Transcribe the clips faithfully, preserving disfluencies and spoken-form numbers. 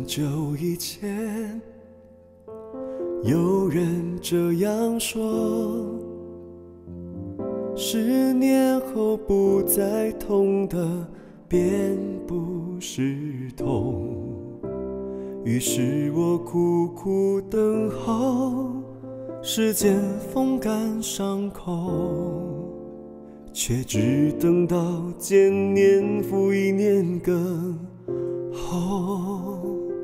久以前，有人这样说，十年后不再痛的便不是痛。于是我苦苦等候，时间风干伤口，却只等到见年复一年更后。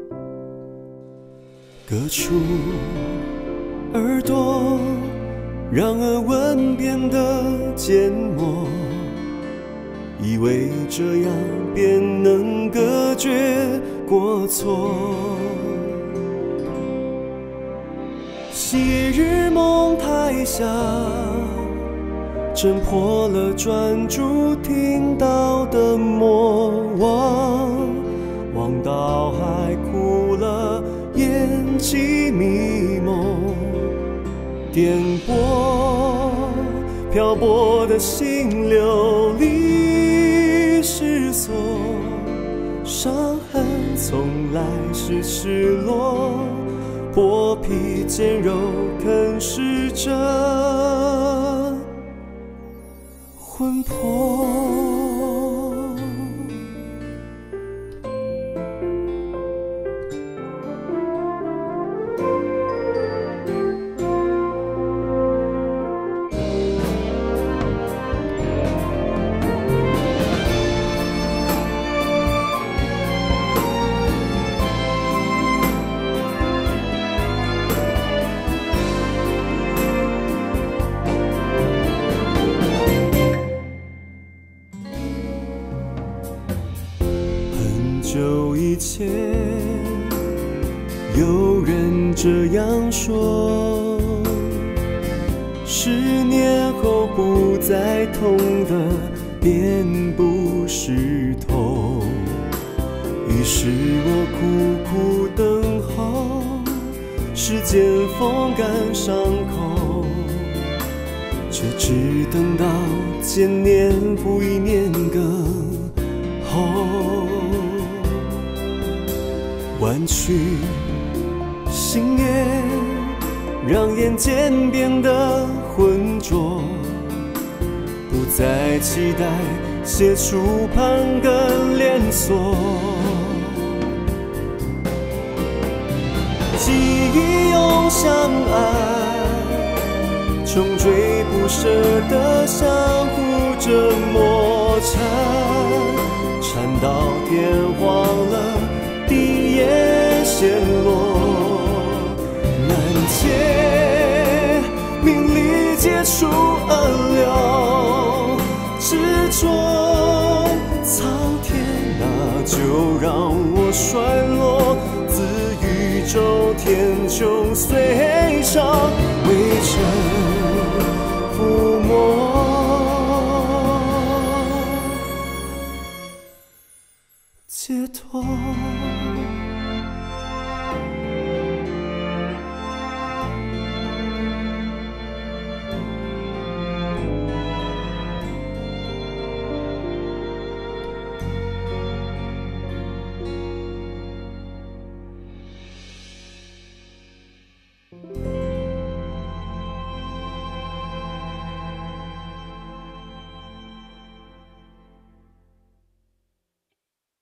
割出耳朵，让耳吻变得缄默，以为这样便能隔绝过错。昔日梦太狭，挣破了专注听到的魔王，望到海枯了，眼睛迷蒙，颠簸漂泊的心流离失所，伤痕从来是赤裸，剥皮坚肉啃噬着魂魄。久以前，有人这样说，十年后不再痛的便不是痛。于是我苦苦等候，时间风干伤口，却只等到见年复一年更后。弯曲心念，让眼间变得浑浊，不再期待写出盘根连锁。记忆涌向爱，穷追不舍的相互着摩擦，缠到天荒了，地也陷落，难解名利皆出恶流，执着苍天啊，就让我衰落，自宇宙天穹随上微尘覆没，解脱。